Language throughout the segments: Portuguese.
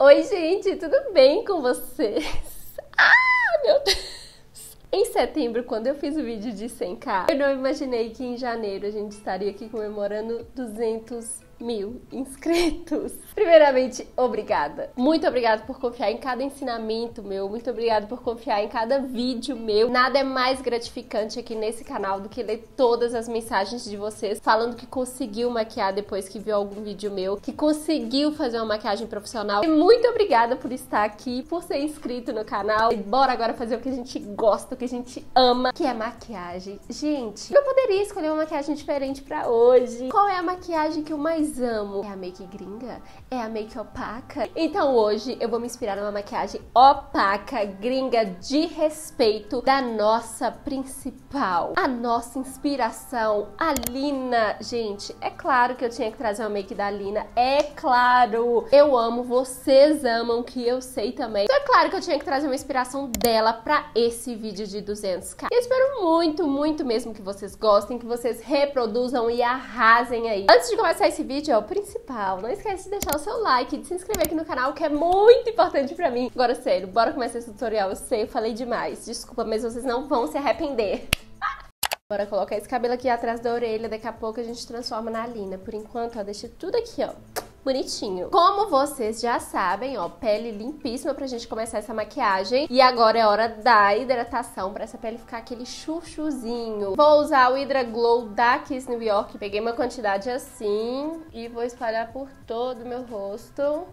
Oi, gente, tudo bem com vocês? Ah, meu Deus! Em setembro, quando eu fiz o vídeo de 100k, eu não imaginei que em janeiro a gente estaria aqui comemorando 200.000 inscritos. Primeiramente, obrigada. Muito obrigada por confiar em cada ensinamento meu. Muito obrigada por confiar em cada vídeo meu. Nada é mais gratificante aqui nesse canal do que ler todas as mensagens de vocês falando que conseguiu maquiar depois que viu algum vídeo meu, que conseguiu fazer uma maquiagem profissional. E muito obrigada por estar aqui, por ser inscrito no canal. E bora agora fazer o que a gente gosta, o que a gente ama, que é maquiagem. Gente, eu poderia escolher uma maquiagem diferente pra hoje. Qual é a maquiagem que eu mais amo? É a make gringa? É a make opaca? Então hoje eu vou me inspirar numa maquiagem opaca, gringa, de respeito, da nossa principal, a nossa inspiração, a Lina. Gente, é claro que eu tinha que trazer uma make da Lina, é claro, eu amo, vocês amam, que eu sei também. Então é claro que eu tinha que trazer uma inspiração dela pra esse vídeo de 200k. Eu espero muito, muito mesmo que vocês gostem, que vocês reproduzam e arrasem aí. Antes de começar esse vídeo, é o principal, não esquece de deixar o seu like, de se inscrever aqui no canal, que é muito importante pra mim. Agora, sério, bora começar esse tutorial. Eu sei, eu falei demais, desculpa, mas vocês não vão se arrepender. Bora colocar esse cabelo aqui atrás da orelha, daqui a pouco a gente transforma na Lina. Por enquanto, ó, deixa tudo aqui, ó, bonitinho. Como vocês já sabem, ó, pele limpíssima pra gente começar essa maquiagem. E agora é hora da hidratação pra essa pele ficar aquele chuchuzinho. Vou usar o Hydra Glow da Kiss New York. Peguei uma quantidade assim e vou espalhar por todo o meu rosto.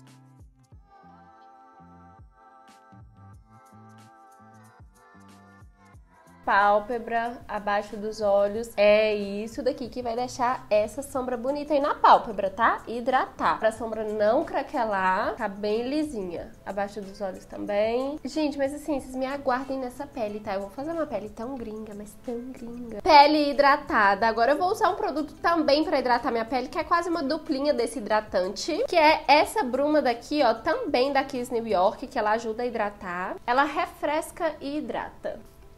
Pálpebra, abaixo dos olhos. É isso daqui que vai deixar essa sombra bonita aí na pálpebra, tá? Hidratar. Pra sombra não craquelar, tá bem lisinha. Abaixo dos olhos também. Gente, mas assim, vocês me aguardem nessa pele, tá? Eu vou fazer uma pele tão gringa, mas tão gringa. Pele hidratada. Agora eu vou usar um produto também pra hidratar minha pele, que é quase uma duplinha desse hidratante, que é essa bruma daqui, ó, também da Kiss New York, que ela ajuda a hidratar. Ela refresca e hidrata.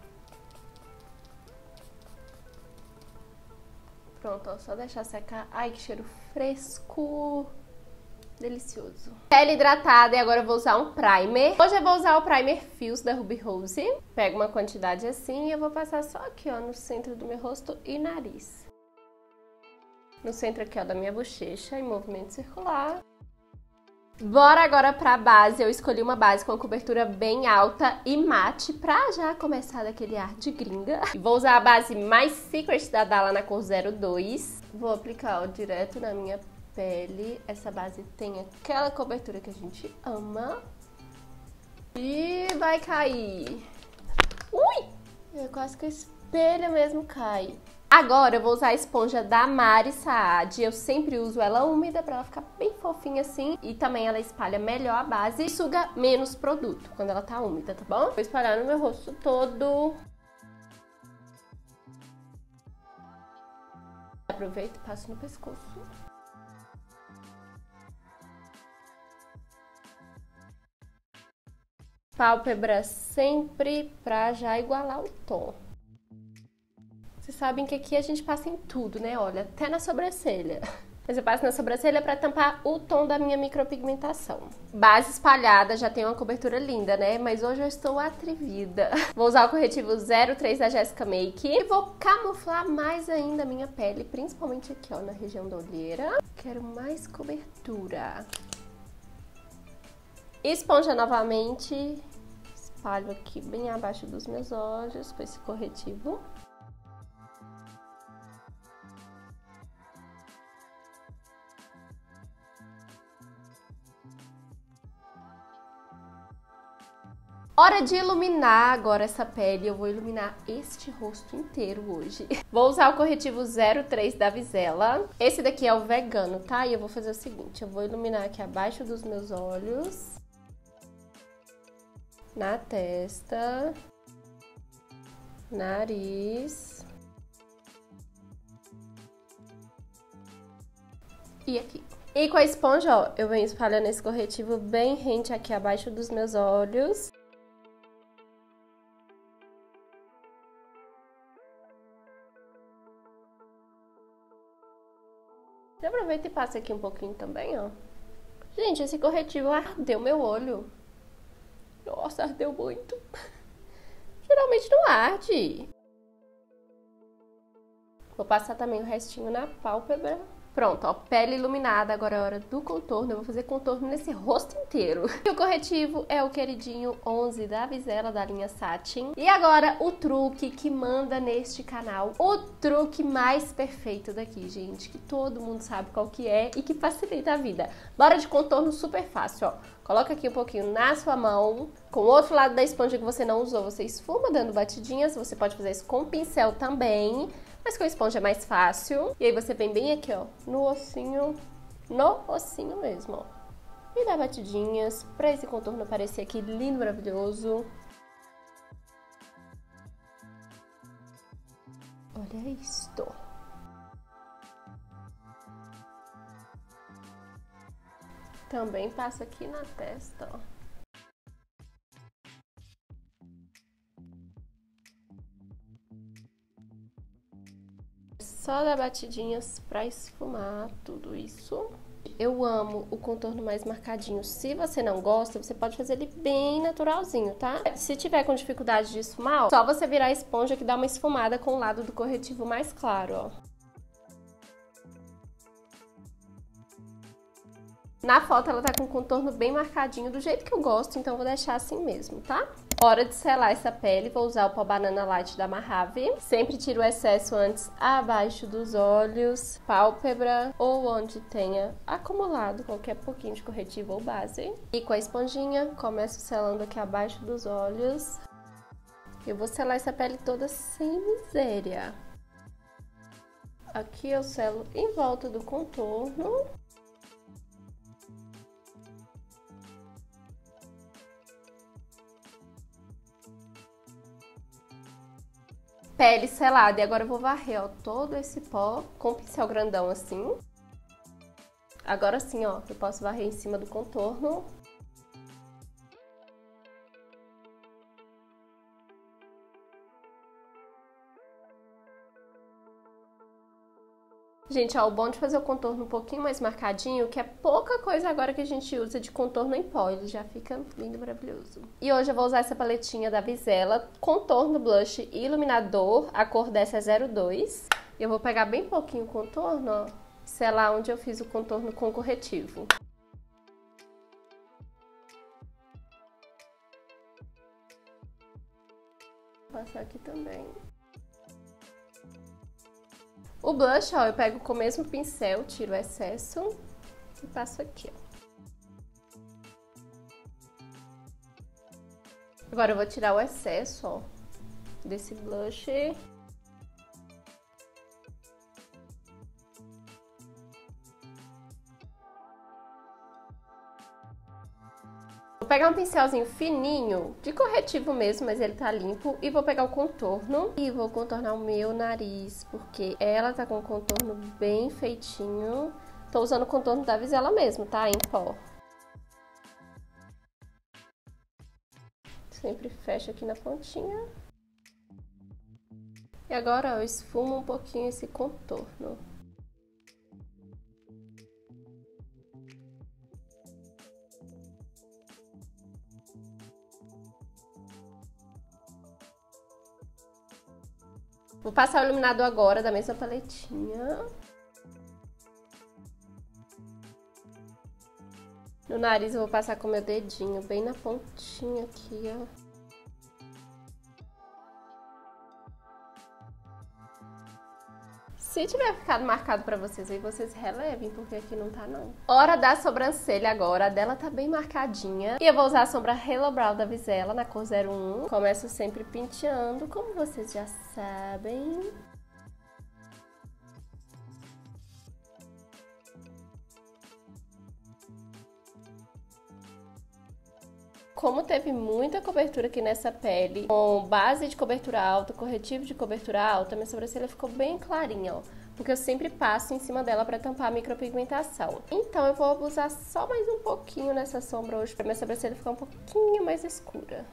Pronto, ó, só deixar secar. Ai, que cheiro fresco. Delicioso. Pele hidratada e agora eu vou usar um primer. Hoje eu vou usar o primer Fios da Ruby Rose. Pego uma quantidade assim e eu vou passar só aqui, ó, no centro do meu rosto e nariz. No centro aqui, ó, da minha bochecha, em movimento circular. Bora agora pra base. Eu escolhi uma base com cobertura bem alta e mate pra já começar daquele ar de gringa. Vou usar a base mais Secret da Dalla na cor 02. Vou aplicar, ó, direto na minha pele. Essa base tem aquela cobertura que a gente ama. E vai cair. Ui! É quase que o espelho mesmo cai. Agora eu vou usar a esponja da Mari Saad. Eu sempre uso ela úmida pra ela ficar bem fofinha assim. E também ela espalha melhor a base e suga menos produto quando ela tá úmida, tá bom? Vou espalhar no meu rosto todo. Aproveito e passo no pescoço. Pálpebra sempre pra já igualar o tom. Vocês sabem que aqui a gente passa em tudo, né? Olha, até na sobrancelha. Mas eu passo na sobrancelha pra tampar o tom da minha micropigmentação. Base espalhada, já tem uma cobertura linda, né? Mas hoje eu estou atrevida. Vou usar o corretivo 03 da Jessica Make. E vou camuflar mais ainda a minha pele, principalmente aqui, ó, na região da olheira. Quero mais cobertura. Esponja novamente. Espalho aqui bem abaixo dos meus olhos com esse corretivo. Hora de iluminar agora essa pele. Eu vou iluminar este rosto inteiro hoje. Vou usar o corretivo 03 da Vizela. Esse daqui é o vegano, tá? E eu vou fazer o seguinte. Eu vou iluminar aqui abaixo dos meus olhos. Na testa. Nariz. E aqui. E com a esponja, ó, eu venho espalhando esse corretivo bem rente aqui abaixo dos meus olhos. Já aproveita e passa aqui um pouquinho também, ó. Gente, esse corretivo ardeu meu olho. Nossa, ardeu muito. Geralmente não arde. Vou passar também o restinho na pálpebra. Pronto, ó, pele iluminada, agora é a hora do contorno. Eu vou fazer contorno nesse rosto inteiro. E o corretivo é o queridinho 11 da Visela, da linha Satin. E agora o truque que manda neste canal. O truque mais perfeito daqui, gente, que todo mundo sabe qual que é e que facilita a vida. Bora de contorno super fácil, ó. Coloca aqui um pouquinho na sua mão. Com o outro lado da esponja que você não usou, você esfuma dando batidinhas. Você pode fazer isso com pincel também, mas com a esponja é mais fácil. E aí você vem bem aqui, ó, no ossinho mesmo, ó. E dá batidinhas pra esse contorno aparecer aqui lindo, maravilhoso. Olha isto. Também passa aqui na testa, ó. Só dar batidinhas pra esfumar tudo isso. Eu amo o contorno mais marcadinho. Se você não gosta, você pode fazer ele bem naturalzinho, tá? Se tiver com dificuldade de esfumar, ó, só você virar a esponja que dá uma esfumada com o lado do corretivo mais claro, ó. Na foto ela tá com o contorno bem marcadinho, do jeito que eu gosto, então eu vou deixar assim mesmo, tá? Hora de selar essa pele, vou usar o pó Banana Light da Mojave. Sempre tiro o excesso antes abaixo dos olhos, pálpebra ou onde tenha acumulado qualquer pouquinho de corretivo ou base. E com a esponjinha, começo selando aqui abaixo dos olhos. Eu vou selar essa pele toda sem miséria. Aqui eu selo em volta do contorno. Pele selada. E agora eu vou varrer, ó, todo esse pó com um pincel grandão assim. Agora sim, ó, eu posso varrer em cima do contorno. Gente, ó, o bom de fazer o contorno um pouquinho mais marcadinho, que é pouca coisa agora que a gente usa de contorno em pó, ele já fica lindo, maravilhoso. E hoje eu vou usar essa paletinha da Visela, contorno, blush e iluminador, a cor dessa é 02. Eu vou pegar bem pouquinho o contorno, ó, selar onde eu fiz o contorno com corretivo. Vou passar aqui também. O blush, ó, eu pego com o mesmo pincel, tiro o excesso e passo aqui, ó. Agora eu vou tirar o excesso, ó, desse blush. Vou pegar um pincelzinho fininho, de corretivo mesmo, mas ele tá limpo, e vou pegar o contorno e vou contornar o meu nariz, porque ela tá com o contorno bem feitinho. Tô usando o contorno da Visela mesmo, tá? Em pó. Sempre fecho aqui na pontinha. E agora, ó, eu esfumo um pouquinho esse contorno. Vou passar o iluminador agora da mesma paletinha. No nariz eu vou passar com o meu dedinho bem na pontinha aqui, ó. Se tiver ficado marcado pra vocês aí, vocês relevem, porque aqui não tá não. Hora da sobrancelha agora, a dela tá bem marcadinha. E eu vou usar a sombra Halo Brow da Visela, na cor 01. Começo sempre penteando, como vocês já sabem. Como teve muita cobertura aqui nessa pele, com base de cobertura alta, corretivo de cobertura alta, minha sobrancelha ficou bem clarinha, ó. Porque eu sempre passo em cima dela pra tampar a micropigmentação. Então eu vou abusar só mais um pouquinho nessa sombra hoje, pra minha sobrancelha ficar um pouquinho mais escura.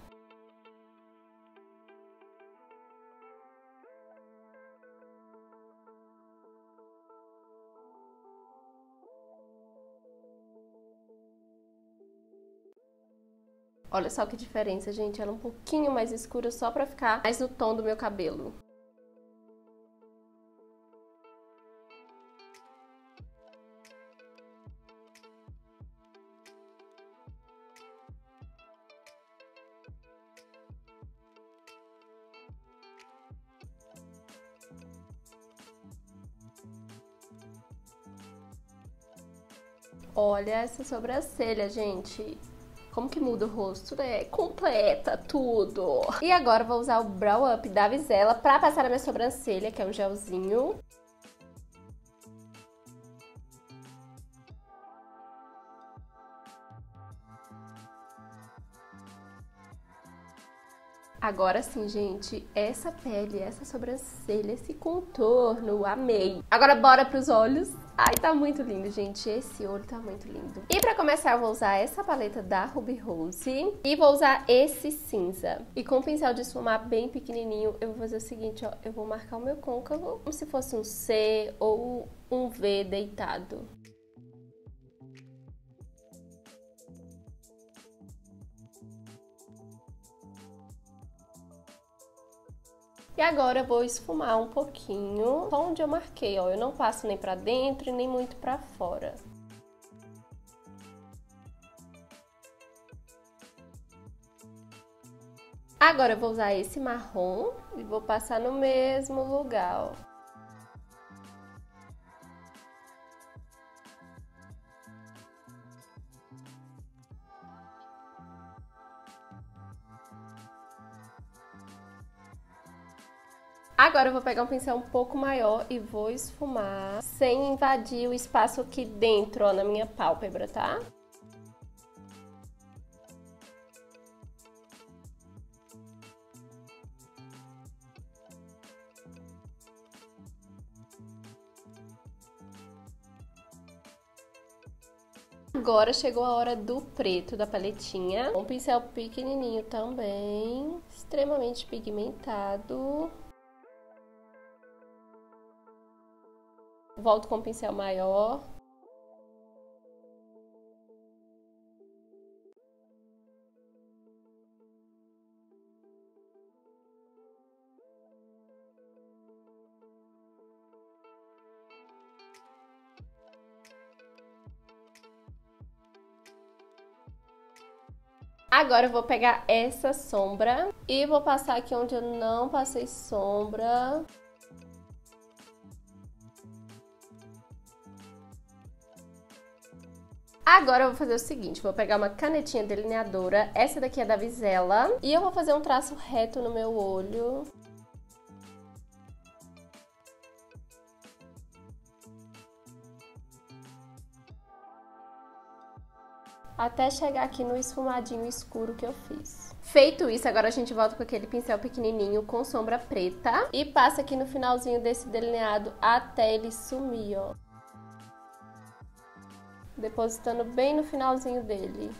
Olha só que diferença, gente. Ela é um pouquinho mais escura só pra ficar mais no tom do meu cabelo. Olha essa sobrancelha, gente. Como que muda o rosto, né? Completa tudo. E agora eu vou usar o Brow Up da Visela pra passar na minha sobrancelha, que é um gelzinho. Agora sim, gente, essa pele, essa sobrancelha, esse contorno, amei. Agora bora pros olhos. Ai, tá muito lindo, gente. Esse olho tá muito lindo. E pra começar, eu vou usar essa paleta da Ruby Rose e vou usar esse cinza. E com o pincel de esfumar bem pequenininho, eu vou fazer o seguinte, ó. Eu vou marcar o meu côncavo como se fosse um C ou um V deitado. E agora eu vou esfumar um pouquinho, só onde eu marquei, ó. Eu não passo nem pra dentro e nem muito pra fora. Agora eu vou usar esse marrom e vou passar no mesmo lugar, ó. Agora eu vou pegar um pincel um pouco maior e vou esfumar sem invadir o espaço aqui dentro, ó, na minha pálpebra, tá? Agora chegou a hora do preto da paletinha. Um pincel pequenininho também, extremamente pigmentado. Volto com um pincel maior. Agora eu vou pegar essa sombra e vou passar aqui onde eu não passei sombra. Agora eu vou fazer o seguinte, vou pegar uma canetinha delineadora, essa daqui é da Visela, e eu vou fazer um traço reto no meu olho. Até chegar aqui no esfumadinho escuro que eu fiz. Feito isso, agora a gente volta com aquele pincel pequenininho com sombra preta e passa aqui no finalzinho desse delineado até ele sumir, ó. Depositando bem no finalzinho dele.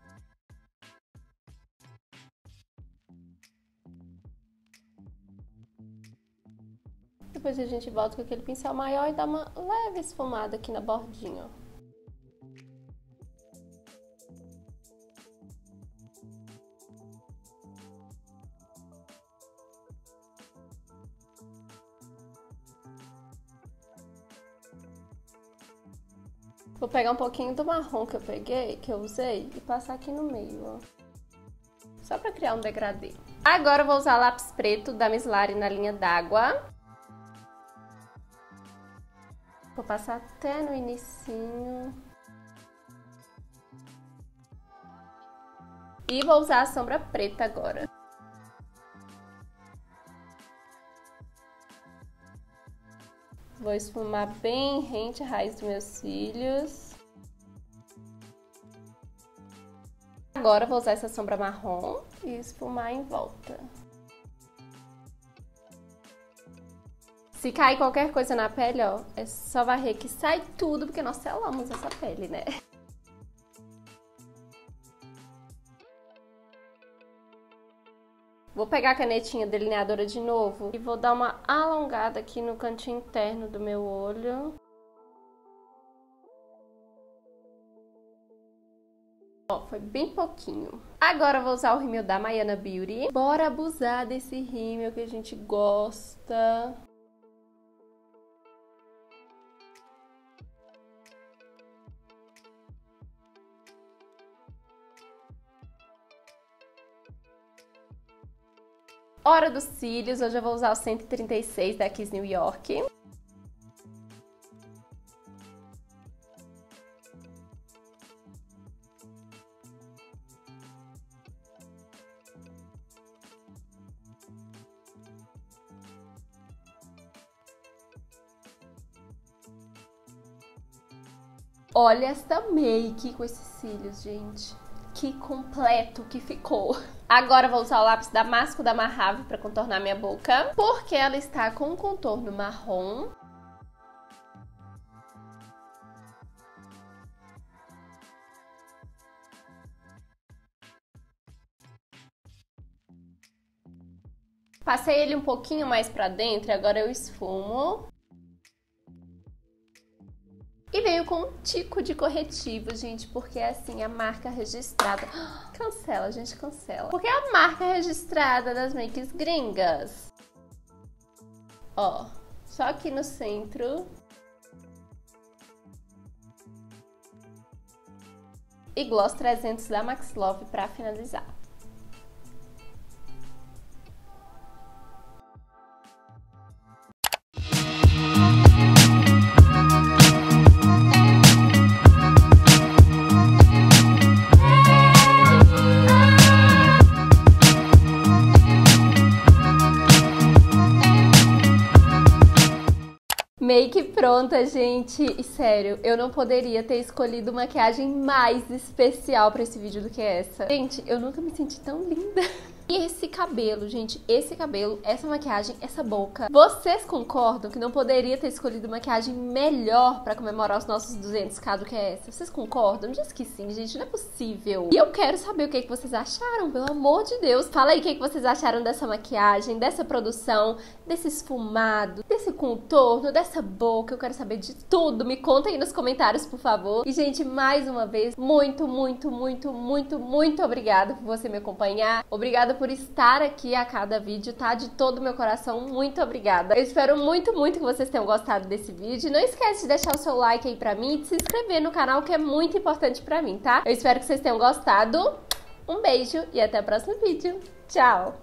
Depois a gente volta com aquele pincel maior e dá uma leve esfumada aqui na bordinha, ó. Vou pegar um pouquinho do marrom que eu peguei, que eu usei, e passar aqui no meio, ó. Só pra criar um degradê. Agora eu vou usar lápis preto da Miss Lari na linha d'água. Vou passar até no inicinho. E vou usar a sombra preta agora. Vou esfumar bem rente a raiz dos meus cílios. Agora vou usar essa sombra marrom e esfumar em volta. Se cair qualquer coisa na pele, ó, é só varrer que sai tudo, porque nós selamos essa pele, né? Vou pegar a canetinha delineadora de novo e vou dar uma alongada aqui no cantinho interno do meu olho. Ó, foi bem pouquinho. Agora eu vou usar o rímel da Maiana Beauty. Bora abusar desse rímel que a gente gosta. Hora dos cílios, hoje eu vou usar o 136 da Kiss New York. Olha essa make com esses cílios, gente. Que completo que ficou. Agora vou usar o lápis Damasco da Mahave para contornar minha boca, porque ela está com um contorno marrom. Passei ele um pouquinho mais para dentro e agora eu esfumo. E veio com um tico de corretivo, gente, porque é assim, a marca registrada... Cancela, gente, cancela. Porque é a marca registrada das makes gringas. Ó, só aqui no centro. E Gloss 300 da Max Love pra finalizar. Make pronta, gente. E sério, eu não poderia ter escolhido maquiagem mais especial pra esse vídeo do que essa. Gente, eu nunca me senti tão linda. E esse cabelo, gente, esse cabelo, essa maquiagem, essa boca. Vocês concordam que não poderia ter escolhido maquiagem melhor pra comemorar os nossos 200k do que essa? Vocês concordam? Diz que sim, gente, não é possível. E eu quero saber o que vocês acharam, pelo amor de Deus. Fala aí o que vocês acharam dessa maquiagem, dessa produção, desse esfumado, desse contorno, dessa boca. Eu quero saber de tudo. Me conta aí nos comentários, por favor. E, gente, mais uma vez, muito obrigada por você me acompanhar. Obrigada por estar aqui a cada vídeo, tá? De todo o meu coração, muito obrigada. Eu espero muito que vocês tenham gostado desse vídeo. Não esquece de deixar o seu like aí pra mim e de se inscrever no canal, que é muito importante pra mim, tá? Eu espero que vocês tenham gostado. Um beijo e até o próximo vídeo. Tchau!